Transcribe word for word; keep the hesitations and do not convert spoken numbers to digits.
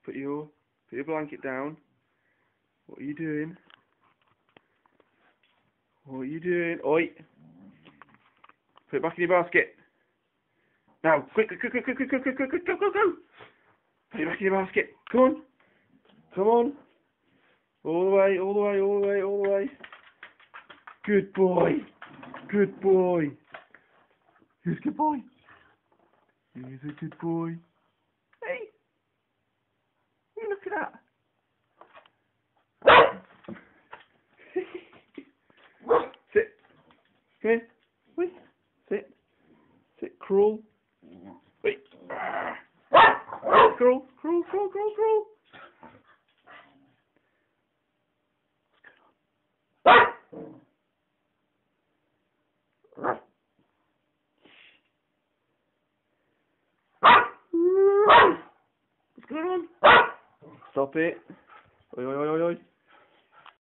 Put your put your blanket down. What are you doing? What are you doing? Oi! Put it back in your basket. Now, quick, quick, quick, quick, quick, quick, quick, quick, quick, quick, go, go, go! Put it back in your basket. Come on. Come on. All the way, all the way, all the way, all the way. Good boy. Good boy. Who's a good boy? He's a good boy. Hey! What are you looking at? Sit. Come here. Wait. Sit. Sit. Crawl. Wait. Crawl. Crawl. Crawl. Crawl. Crawl. What's going on? Stop it. Oi, oi, oi, oi, oi.